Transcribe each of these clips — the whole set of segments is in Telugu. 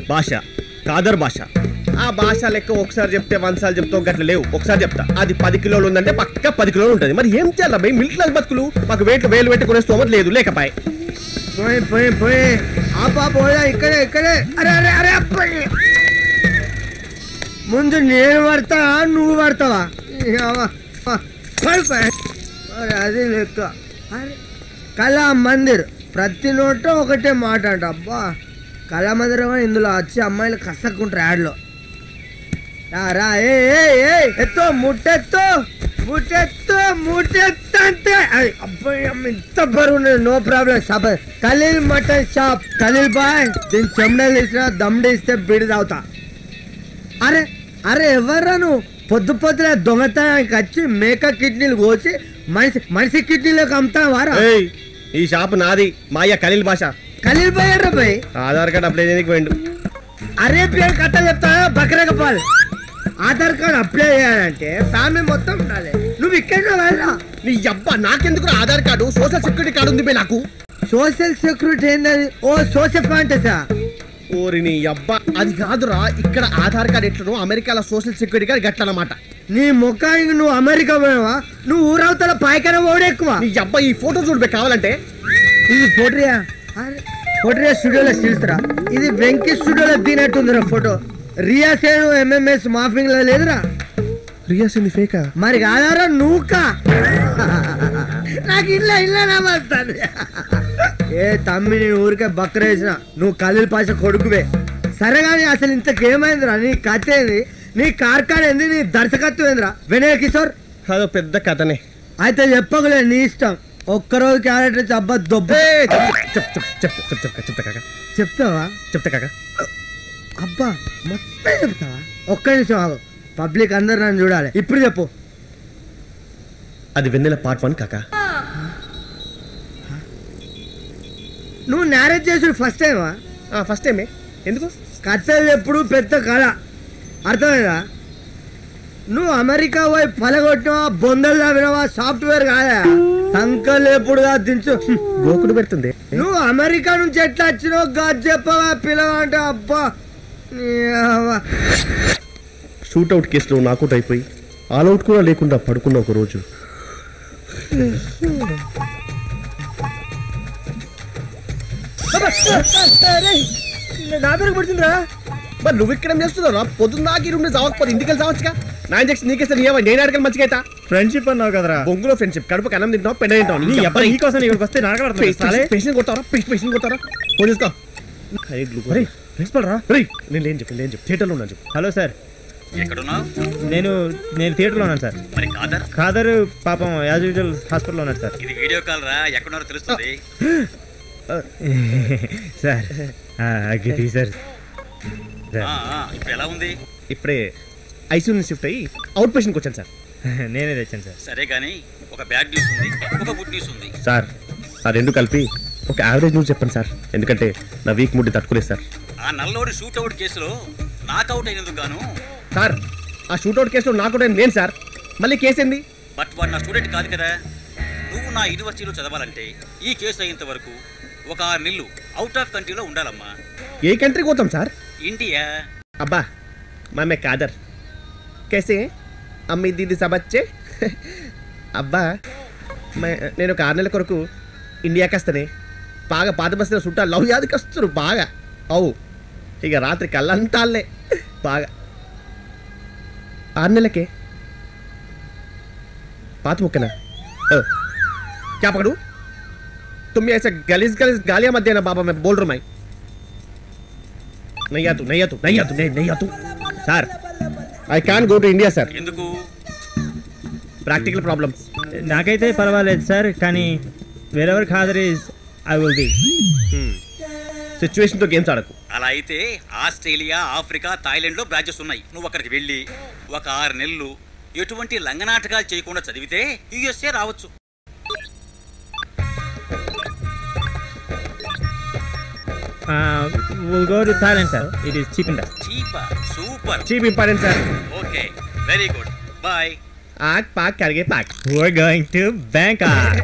భాష కాదర్ భాష. ఆ భాష లెక్క ఒకసారి చెప్తే 100 సార్లు చెప్తావు, గట్ల లేవు. ఒకసారి చెప్తా, అది 10 కిలోలు ఉందంటే పక్క 10 కిలోలు ఉంటుంది. మరి ఏం చేయాలి భయ్? మిడిల్ క్లాస్ బతుకులు, మాకు వేలు పెట్టి కొనేస్తూ లేదు లేకపాయ్. ఇక్కడే అరే అరే అరే అబ్బాయి, ముందు నేను పడతా నువ్వు పడతావా? అది లెక్క. అరే కళా మందిర్, ప్రతి నోట ఒకటే మాట అంట. అబ్బా కళా మందిరం ఇందులో వచ్చి అమ్మాయిలు కసక్కుంటారు యాడ్లో. రా ఎత్తో ముట్టెత్తో ముట్టెత్తంతే. అబ్బాయి ఇంత బరువు, no problem. Shop Khalil mutton shop. Khalil bhai, దీని చెమడలు ఇచ్చినా దమ్డి ఇస్తే బిడి తాగుతా. అరే అరే ఎవర్రా నువ్వు? పొద్దున దొంగతనానికి వచ్చి మేక కిడ్నీలు కోసి మనిషి కిడ్నీలోకి అమ్ముతావారా? ఈ షాప్ నాది, మా అయ్య ఖలీల్ భాష. ఖలీల్ బాయ్ ఎర్ర బాయ్, ఆధార్ కార్డు అప్లై చేయడానికి పోయిండు. అరే పేరు కథ చెప్తా బకరకపాల్. ఆధార్ కార్డు అప్లై చేయాలంటే ఫ్యామిలీ మొత్తం ఉండాలి. నువ్వు ఇక్కడ వెళ్ళా? నీ అబ్బా నాకెందుకు Aadhaar card? Social security card ఉంది నాకు. సోషల్ సెక్యూరిటీ ఏంటది? ఓ సోషల్ ఫాంటసా? ఓరి నీ అబ్బా, అది కాదురా. ఇక్కడ ఆధార్ కార్డు ఎట్లనో అమెరికాలో సోషల్ సెక్యూరిటీ కార్డు గట్లనమాట. నీ ముఖానికి నువ్వు అమెరికా పోయావా? నువ్వు ఊరవతల పాయకన ఓడే ఎక్కువ. నీ అబ్బా ఈ ఫోటో చూడబే కావాలంటే. ఇది ఫోటోయా? ఫోటోయా స్టూడియోలో తీస్తారా? ఇది వెంకీ స్టూడియోలో దినట్టుందిరా ఫోటో. రియా సేను MMS మాఫింగ్ లో లేదురా. రియా సేను ఫేకా? మరి కాదారా నువ్వుకా? నాకు ఇల్లా నమస్తాను. ఏ తమ్మి, నేను ఊరికే బక్కరేసిన, నువ్వు ఖలీల్ పాషా కొడుకువే. సరే కానీ అసలు ఇంతకేమైందిరా? నీ కథ ఏంది? నీ కార్ఖాన ఏంది? నీ దర్శకత్వం ఏందిరా? వినయ్ కిషోర్, అదో పెద్ద కథనే. అయితే చెప్పకులే, నీ ఇష్టం. ఒక్కరోజు క్యారెక్టర్ అబ్బా దొబ్బ. చెప్తావా? చెప్తా కాక. అబ్బా మొత్తం చెప్తావా? ఒక్క నిమిషం ఆగు, పబ్లిక్ అందరు నన్ను చూడాలి. ఇప్పుడు చెప్పు. అది వెన్నెల పార్ట్ 1 కాక. నువ్వు మ్యారేజ్ చేసుడు ఫస్ట్ టైమా? ఫస్ట్ టైమే. ఎందుకు? కథలు ఎప్పుడు పెద్ద కళ, అర్థమైందా? నువ్వు అమెరికా పోయి పలగొట్టినవా, బొందలు తవ్వినవా, సాఫ్ట్వేర్ కాదా? సంకలు ఎప్పుడుగా దించు గోకుడు పెడుతుంది. నువ్వు అమెరికా నుంచి ఎట్లా వచ్చినావు గాజు చెప్పవా పిల్లవంటే? అబ్బా షూట్అవుట్ కేసులో నాకౌట్ అయిపోయి ఆల్అవుట్ కూడా లేకుండా పడుకున్న ఒక రోజు నా పేరు పడుతుందిరా. మరి నువ్వు ఇక్కడ చేస్తున్నారా? పొద్దున్న దాకా ఈ రూమ్ చావకపోతే ఇంటికి చావచ్చుగా. నా ఇంజక్షన్ నీకేస్తే నేను అడగలు మంచిగా అవుతా. ఫ్రెండ్షిప్ అన్నావు కదరా? బొంగులో ఫ్రెండ్షిప్. కడుపు అన్నం తింటావు, పెద్ద తింటావు. నీకోసం ఇక్కడికి వస్తే పేషెంట్ కొడతారా? పేషెంట్ కొడతారా? ఫోన్ చేసుకో. ప్రిన్సిపల్ రా. నేను లేని చెప్పు థియేటర్లో ఉన్నాను చెప్పు. హలో సార్, ఎక్కడున్నావు? నేను థియేటర్లో ఉన్నాను సార్. మరి ఖాదర్ పాపం యాజ్ యూజువల్ హాస్పిటల్లో ఉన్నాడు సార్. ఇది వీడియో కాల్ రా, ఎక్కడున్నారో తెలుస్తుంది సార్. సార్ ఇప్పుడు ఎలా ఉంది? ఇప్పుడే ఐసీయూ నుంచి షిఫ్ట్ అయ్యి అవుట్ పేషెంట్కి వచ్చాను సార్. నేనే తెచ్చాను సార్. సరే కానీ ఒక బ్యాడ్ న్యూస్ ఉంది, ఒక గుడ్ న్యూస్ ఉంది సార్. ఆ రెండు కలిపి ఒక యావరేజ్ న్యూస్ చెప్పండి సార్, ఎందుకంటే నా వీక్ ముడ్డి తట్టుకోలేదు సార్. ఆ నల్లోడి షూట్అవుట్ కేసులో నాకౌట్ అయినందుకు గాను. సార్ ఆ షూట్అవుట్ కేసులో నాకౌట్ అయిన నేను సార్. మళ్ళీ కేసు ఏంది? బట్ వాడు నా స్టూడెంట్ కాదు కదా. నువ్వు నా యూనివర్సిటీలో చదవాలంటే ఈ కేసు అయ్యేంత వరకు ఒక 6 నెలలు అవుట్ ఆఫ్ కంట్రీలో ఉండాలమ్మా. ఏ కంట్రీకి పోతాం సార్? ఇండియా. అబ్బా मैं कादर कैसे हैं अम्मी दीदी सब अच्छे అబ్బా నేను ఒక 6 నెలల కొరకు ఇండియాకి వస్తానే. బాగా పాత బస్తీలో చుట్టా లవ్ యాదికి వస్తారు బాగా. అవు ఇక రాత్రి కళ్ళంతాలే బాగా. 6 నెలలకే पात मुक्कना क्या पकड़ू? तुम ऐसे गलीज गालियां मत देना बाबा, मैं बोल रहा हूं। मैं नहीं आ तू sir. I can't go to India sir. ఎందుకు? Practical problems. నాకైతే పర్వాలేదు సార్, కానీ wherever Khader is I will be. Situation తో గేమ్స్ ఆడకు. అలా అయితే ఆస్ట్రేలియా, ఆఫ్రికా, థాయిలాండ్ లో బ్రాంచెస్ ఉన్నాయి. నువ్వు అక్కడికి వెళ్ళి ఒక 6 నెలలు ఎటువంటి లంగనాటకాలు చేయకుండా చదివితే యుఎస్ఏ రావచ్చు. We'll go to Thailand sir. It is cheap and best. Super. Cheap important sir. Okay, very good. Bye. Aak paak karge paak. We're going to Bangkok.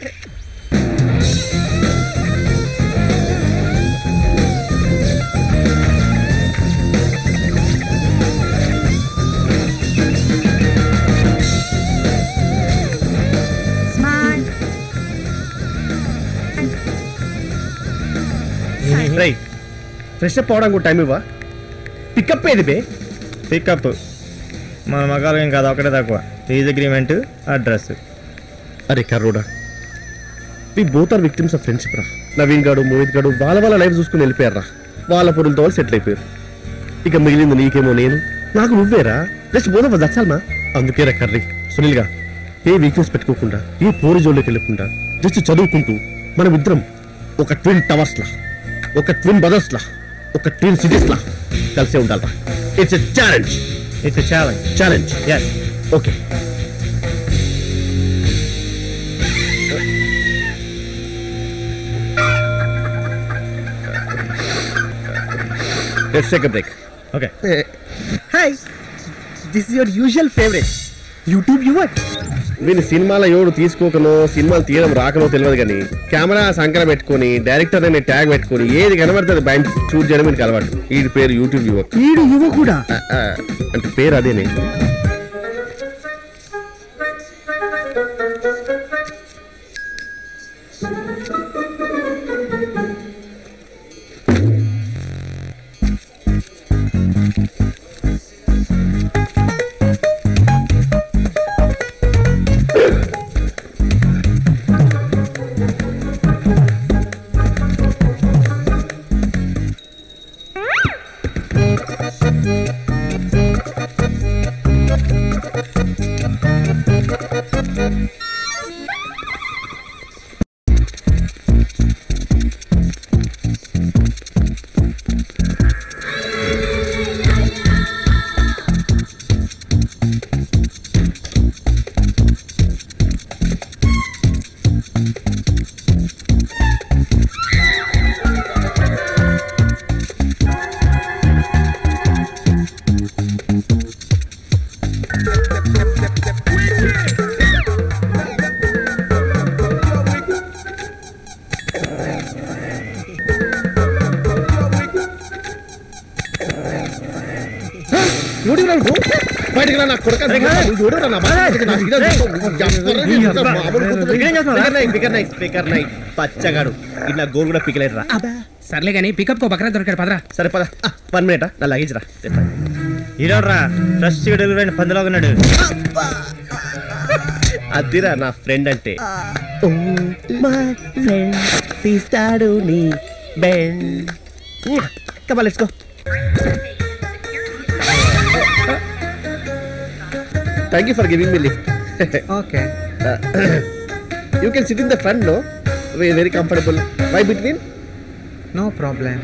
రై ఫ్రెష్ అప్ అవడానికి టైం ఇవ్వా పికప్ ఏది బే పికప్ మన మగాలకేం కాదు ఒకటే తక్కువ లీజ్ అగ్రిమెంట్ అడ్రస్. అరే కర్రోడా we both are victims of friendship రా. నవీన్ గాడు మోహిత్ గాడు వాళ్ళ లైఫ్ చూసుకుని వెళ్ళిపోయారు రా. వాళ్ళ పొరులతో వాళ్ళు సెటిల్ అయిపోయారు. ఇక మిగిలింది నీకేమో నేను నాకు నువ్వేరా. జస్ట్ బోత్ ఆఫ్ దచ్చాలమా. అందుకే రా కర్రీ సునీల్ గా ఏ వీక్నెస్ పెట్టుకోకుండా ఏ పోరి జోలికి వెళ్ళకుండా జస్ట్ చదువుకుంటూ మనం ఇద్దరం ఒక ట్విన్ టవర్స్ లా ఒక ట్విన్ బ్రదర్స్ లా ఒక ట్విన్ సిటీస్ లా కలిసే ఉండాలి. It's a challenge. It's a challenge. Yes okay. Let's take a break. Okay. Hi. This is your usual favorite. YouTube viewer. వీని సినిమాలో ఎవడు తీసుకోకనో సినిమాలు తీయడం రాకనో తెలియదు కానీ కెమెరా సంకర పెట్టుకొని డైరెక్టర్ అనే ట్యాగ్ పెట్టుకొని ఏది కనబడుతుంది బయట చూడ్ చేయడం వీనికి అలవాటు. వీడి పేరు యూట్యూబ్ యువ. వీడు యువ కూడా అంటే పేరు అదేనే. పచ్చగాడు ఇట్లా గోరు కూడా పికలేరు రా. సర్లే కానీ పికప్ కో పక్కన దొరికాడు పదరా. సరే పద 1 మినిట్ నా లగేజ్ రా. ఈరోడ్రా ఫ్రెష్ డెలివరీ అయిన పందిలో ఉన్నాడు. అదిరా నా ఫ్రెండ్ అంటే. తీస్తాడు నీ bend. Come on, let's go. Thank you for giving me lift. Okay. You can sit in the front, no? Very comfortable. Why between? No problem.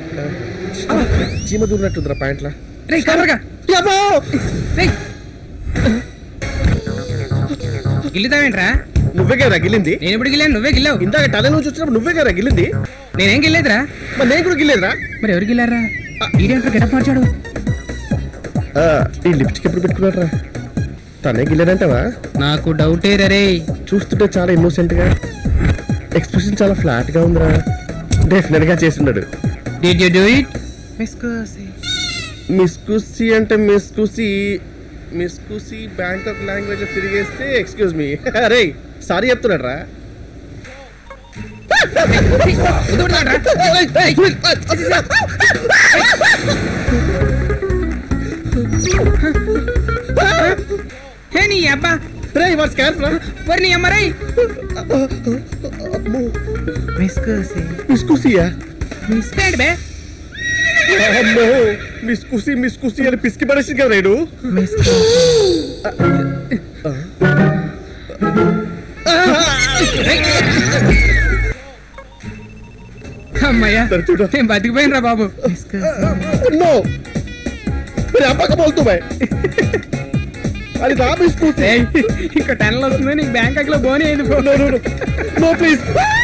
చీమ దూరినట్టుందిరా ప్యాంట్లా. రేయ్ కవర్గా రేయ్ గిల్లుతావేంట్రా? నువ్వే కదా గిల్లింది. నేను ఎప్పుడు గిల్లాను? నువ్వే గిల్లావు. ఇందాక టనల్ నుంచి వచ్చినప్పుడు నువ్వే కదా గిల్లింది. నేనేం గిల్లేదురా. మరి నేను కూడా గిల్లేదురా. మరి ఎవరు గిల్లారా? ఈడేంట్రా గెటప్ మార్చాడు. ఈ లిప్స్టిక్ ఎప్పుడు పెట్టుకున్నారా? తనే గిల్లేదంటావా? నాకు డౌటే రే. చూస్తుంటే చాలా ఇన్నోసెంట్ గా ఎక్స్ప్రెషన్ చాలా ఫ్లాట్ గా ఉందిరా. డెఫినెట్ గా చేస్తున్నాడు. Did you do it? మిస్కుసి అంటే మిస్కుసి బ్యాంకాక్ లాంగ్వేజ్ లో తిరిగేస్తే ఎక్స్క్యూజ్ మీ. అరే సారీ చెప్తున్నాడు రా. నీ అబ్బా రే వాట్స్ క్యాన్ రా. మరి నీ అమ్మ రై. మిస్కుసియా? మిస్టేడ్ బే. అమ్మో మిస్కుసి అని పిసికి పడేసి కదా రేడు. అమ్మయ్యా నేను బతికిపోయినరా బాబు. నో మరి అబ్బాక బోల్తూ బై. అది నా మిస్కుసి. ఇంకా 10 వస్తుంది నీకు బ్యాంకాక్ లో బోని అయింది. No please.